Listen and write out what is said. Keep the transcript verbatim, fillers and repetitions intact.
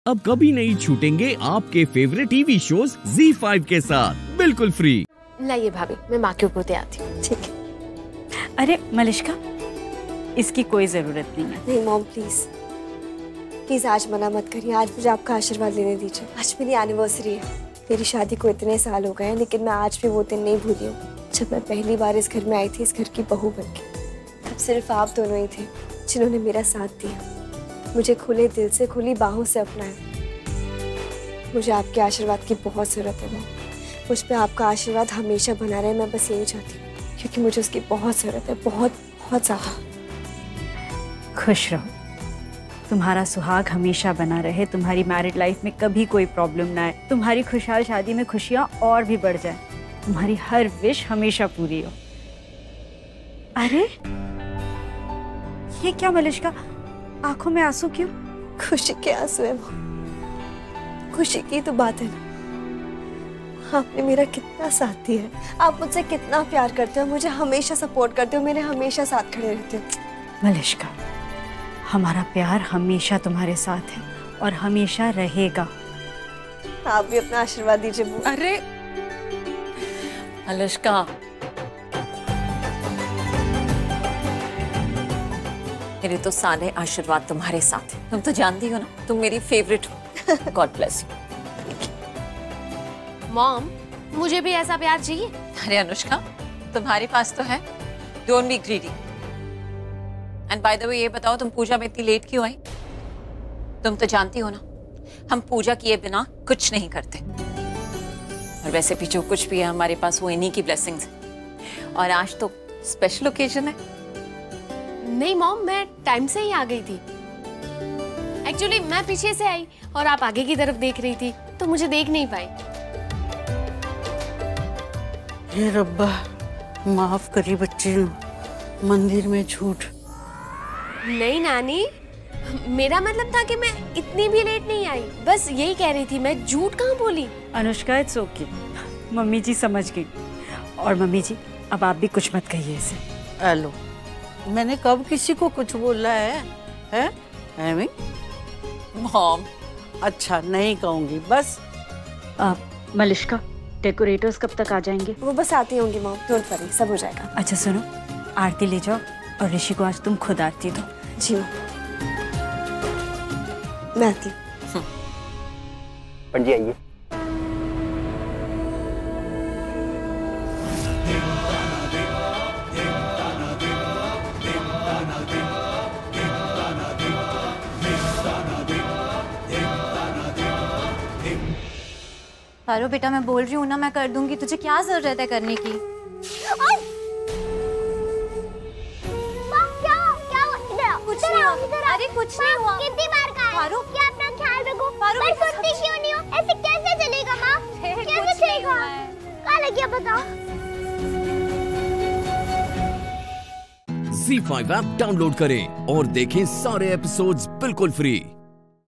अब कभी नहीं छूटेंगे आपके favourite TV shows Zee five के साथ बिल्कुल फ्री। लाइए भाभी, मैं माँ के ऊपर आती हूँ। ठीक है। अरे मलिश्का, इसकी कोई जरूरत नहीं है। नहीं मॉम प्लीज प्लीज आज मना मत करिए। आज मुझे आपका आशीर्वाद लेने दीजिए। आज मेरी एनिवर्सरी है। मेरी शादी को इतने साल हो गए हैं, लेकिन मैं आज भी वो दिन नहीं भूली हूँ जब मैं पहली बार इस घर में आई थी, इस घर की बहू बन के। तब सिर्फ आप दोनों ही थे जिन्होंने मेरा साथ दिया, मुझे खुले दिल से, खुली बाहों से अपनाया। मुझे आपके आशीर्वाद की बहुत जरूरत है मॉम। मुझ पर आपका आशीर्वाद हमेशा बना रहे, मैं बस यही चाहती हूँ, क्योंकि मुझे उसकी बहुत जरूरत है, बहुत बहुत ज्यादा। खुश रहो, तुम्हारा सुहाग हमेशा बना रहे, तुम्हारी मैरिड लाइफ में कभी कोई प्रॉब्लम ना आए, तुम्हारी खुशहाल शादी में खुशियाँ और भी बढ़ जाए, तुम्हारी हर विश हमेशा पूरी हो। अरे ये क्या मलिश्का, आंखों में आंसू क्यों? खुशी के आंसू है मॉम। खुशी की तो बात है ना। आपने मेरा कितना साथ दिया है, आप मुझसे कितना प्यार करते हो, मुझे हमेशा सपोर्ट करते हो, मेरे हमेशा साथ खड़े रहते हो। मलिश्का, हमारा प्यार हमेशा तुम्हारे साथ है और हमेशा रहेगा। आप भी अपना आशीर्वाद दीजिए बुआ। अरे मलिश्का, मेरे तो सारे आशीर्वाद तुम्हारे साथ है। तुम तो जानती हो ना, तुम मेरी फेवरेट हो। God bless you. मॉम, मुझे भी ऐसा प्यार चाहिए। अरे अनुष्का, तुम्हारे पास तो है। Don't be greedy. And by the way, ये बताओ तुम पूजा में इतनी लेट क्यों आई? तुम तो जानती हो ना, हम पूजा किए बिना कुछ नहीं करते। और वैसे भी जो कुछ भी है हमारे पास, वो इन्हीं की ब्लेसिंग्स है। और आज तो स्पेशल ओकेजन है। नहीं मॉम, मैं टाइम से ही आ गई थी। एक्चुअली मैं पीछे से आई और आप आगे की तरफ देख रही थी, तो मुझे देख नहीं पाई। हे रब्बा, माफ करी बच्ची, मंदिर में झूठ। नहीं नानी, मेरा मतलब था कि मैं इतनी भी लेट नहीं आई, बस यही कह रही थी। मैं झूठ कहाँ बोली? Anushka, it's okay, mummy ji समझ गई। और मम्मी जी, अब आप भी कुछ मत कहिए इसे। हेलो, मैंने कब किसी को कुछ बोला है? हैं? एमी? मॉम, अच्छा नहीं कहूंगी बस। आ, मलिश्का, डेकोरेटर्स कब तक आ जाएंगे? वो बस आती होंगी मॉम, डोंट वरी, सब हो जाएगा। अच्छा सुनो, आरती ले जाओ और ऋषि को आज तुम खुद आरती दो। जी मैं आती हूँ। पंडित जी आइए। पारो बेटा, मैं बोल रही हूँ ना, मैं कर दूंगी, तुझे क्या जरूरत है करने की? कुछ नहीं हुआ। अरे कुछ नहीं हुआ। कितनी बार कहा है पारो, कि अपना ख्याल रखो। पारो, मैं सुनती क्यों नहीं हूँ? ऐसे कैसे चलेगा माँ? कैसे चलेगा? कहाँ लग गया बताओ? ज़ी फाइव ऐप डाउनलोड करें और देखें सारे एपिसोड्स बिल्कुल फ्री।